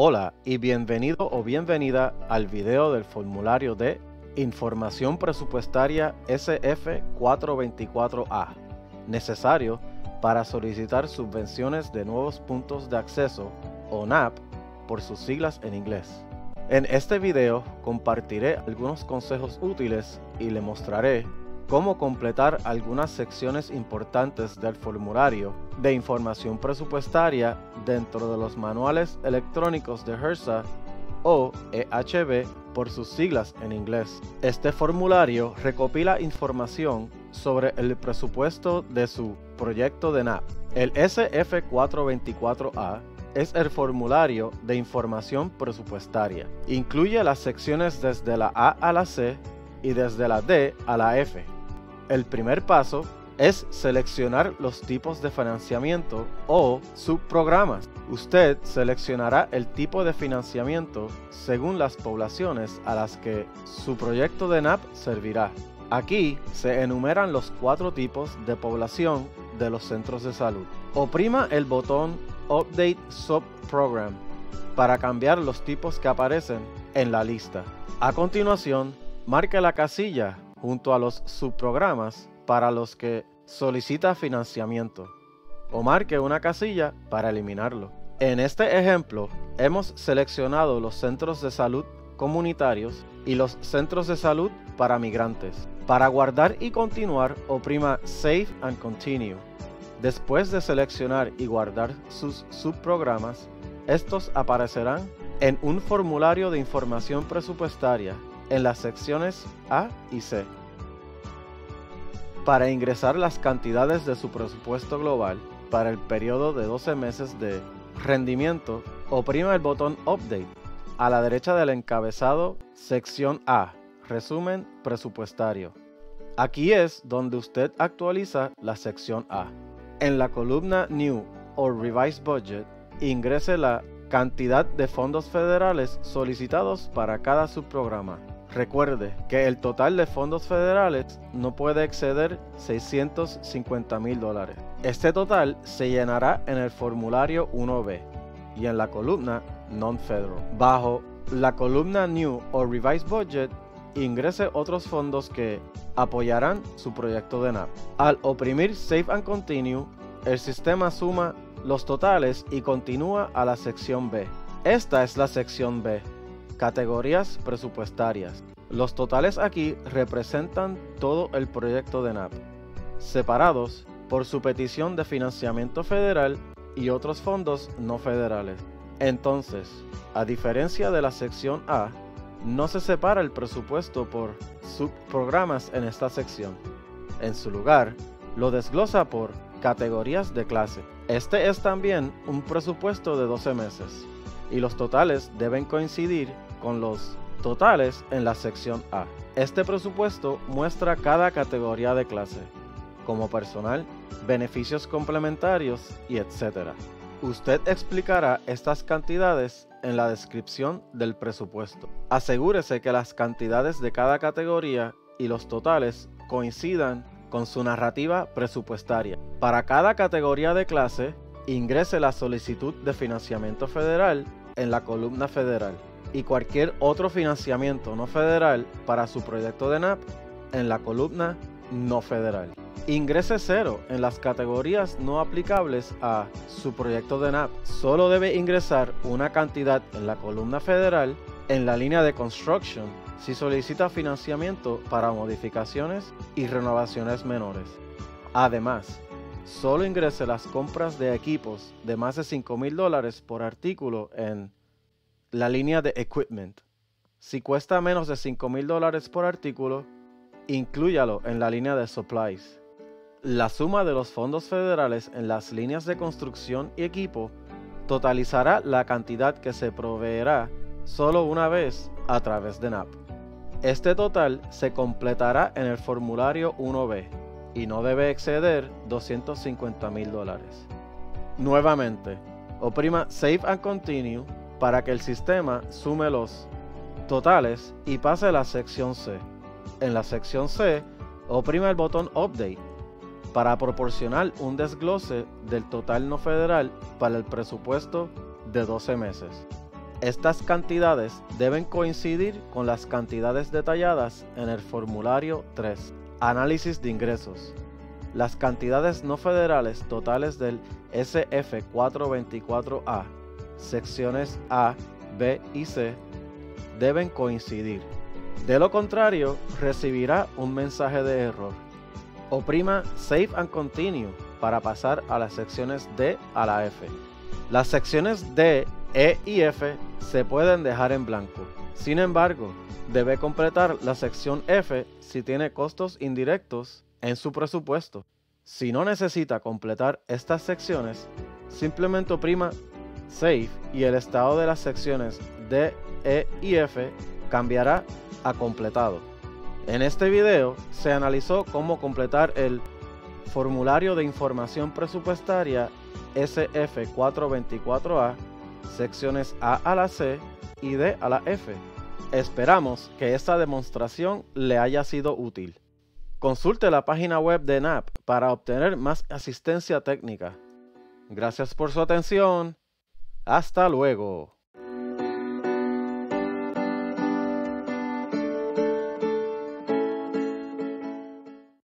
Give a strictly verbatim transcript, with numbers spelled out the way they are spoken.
Hola y bienvenido o bienvenida al video del formulario de Información Presupuestaria S F cuatrocientos veinticuatro A, necesario para solicitar subvenciones de nuevos puntos de acceso o N A P por sus siglas en inglés. En este video compartiré algunos consejos útiles y le mostraré cómo completar algunas secciones importantes del formulario de información presupuestaria dentro de los manuales electrónicos de HRSA o E H B por sus siglas en inglés. Este formulario recopila información sobre el presupuesto de su proyecto de N A P. El S F cuatrocientos veinticuatro A es el formulario de información presupuestaria. Incluye las secciones desde la A a la C y desde la D a la F. El primer paso es seleccionar los tipos de financiamiento o subprogramas. Usted seleccionará el tipo de financiamiento según las poblaciones a las que su proyecto de N A P servirá. Aquí se enumeran los cuatro tipos de población de los centros de salud. Oprima el botón Update Subprogram para cambiar los tipos que aparecen en la lista. A continuación, marque la casilla junto a los subprogramas para los que solicita financiamiento, o marque una casilla para eliminarlo. En este ejemplo, hemos seleccionado los centros de salud comunitarios y los centros de salud para migrantes. Para guardar y continuar, oprima Save and Continue. Después de seleccionar y guardar sus subprogramas, estos aparecerán en un formulario de información presupuestaria en las secciones A y C. Para ingresar las cantidades de su presupuesto global para el periodo de doce meses de rendimiento, oprima el botón Update a la derecha del encabezado Sección A, Resumen Presupuestario. Aquí es donde usted actualiza la sección A. En la columna New o Revised Budget, ingrese la cantidad de fondos federales solicitados para cada subprograma. Recuerde que el total de fondos federales no puede exceder seiscientos cincuenta mil dólares. Este total se llenará en el formulario uno B y en la columna Non-Federal. Bajo la columna New o Revised Budget, ingrese otros fondos que apoyarán su proyecto de N A P. Al oprimir Save and Continue, el sistema suma los totales y continúa a la sección B. Esta es la sección B. Categorías presupuestarias. Los totales aquí representan todo el proyecto de N A P, separados por su petición de financiamiento federal y otros fondos no federales. Entonces, a diferencia de la sección A, no se separa el presupuesto por subprogramas en esta sección. En su lugar, lo desglosa por categorías de clase. Este es también un presupuesto de doce meses, y los totales deben coincidir con los totales en la sección A. Este presupuesto muestra cada categoría de clase, como personal, beneficios complementarios y etcétera. Usted explicará estas cantidades en la descripción del presupuesto. Asegúrese que las cantidades de cada categoría y los totales coincidan con su narrativa presupuestaria. Para cada categoría de clase, ingrese la solicitud de financiamiento federal en la columna Federal y cualquier otro financiamiento no federal para su proyecto de N A P en la columna No Federal. Ingrese cero en las categorías no aplicables a su proyecto de N A P. Solo debe ingresar una cantidad en la columna Federal en la línea de Construction si solicita financiamiento para modificaciones y renovaciones menores. Además, solo ingrese las compras de equipos de más de cinco mil dólares por artículo en la línea de Equipment. Si cuesta menos de cinco mil dólares por artículo, inclúyalo en la línea de Supplies. La suma de los fondos federales en las líneas de construcción y equipo totalizará la cantidad que se proveerá solo una vez a través de N A P. Este total se completará en el formulario uno B y no debe exceder doscientos cincuenta mil dólares. Nuevamente, oprima Save and Continue para que el sistema sume los totales y pase a la sección C. En la sección C, oprima el botón Update para proporcionar un desglose del total no federal para el presupuesto de doce meses. Estas cantidades deben coincidir con las cantidades detalladas en el formulario tres, Análisis de ingresos. Las cantidades no federales totales del S F cuatrocientos veinticuatro A, secciones A, B y C, deben coincidir. De lo contrario, recibirá un mensaje de error. Oprima Save and Continue para pasar a las secciones D a la F. Las secciones D, E y F se pueden dejar en blanco. Sin embargo, debe completar la sección F si tiene costos indirectos en su presupuesto. Si no necesita completar estas secciones, simplemente oprima Save y el estado de las secciones D, E y F cambiará a completado. En este video se analizó cómo completar el formulario de información presupuestaria S F cuatrocientos veinticuatro A, secciones A a la C y D a la F. Esperamos que esta demostración le haya sido útil. Consulte la página web de N A P para obtener más asistencia técnica. Gracias por su atención. Hasta luego.